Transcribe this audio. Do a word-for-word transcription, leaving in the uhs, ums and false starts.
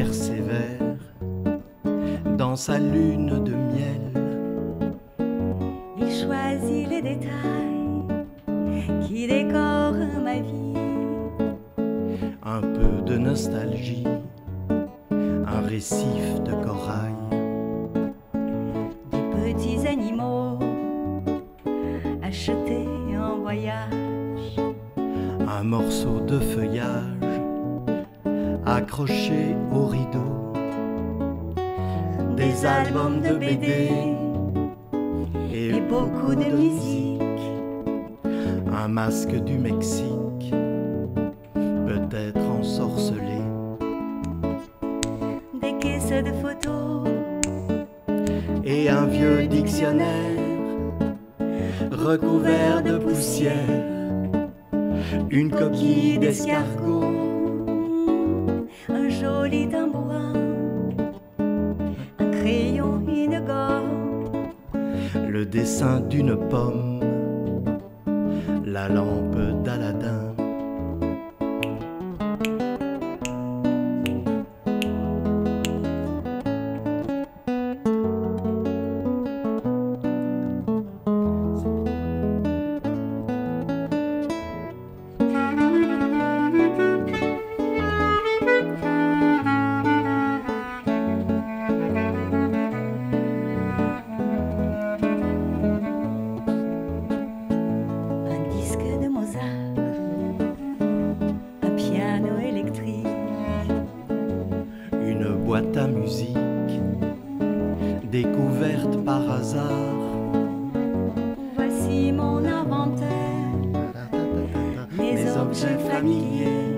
persévère dans sa lune de miel. Il choisit les détails qui décorent ma vie. Un peu de nostalgie, un récif de corail, des petits animaux achetés en voyage, un morceau de feuillage accroché au rideau, des albums de B D et beaucoup de musique. Un masque du Mexique, peut-être ensorcelé, des caisses de photos et un vieux dictionnaire recouvert de poussière, une coquille d'escargot, un joli tambourin, un crayon, une gomme, le dessin d'une pomme, la lampe d'Aladin. Une boîte à musique découverte par hasard. Voici mon inventaire, mes objets familiers.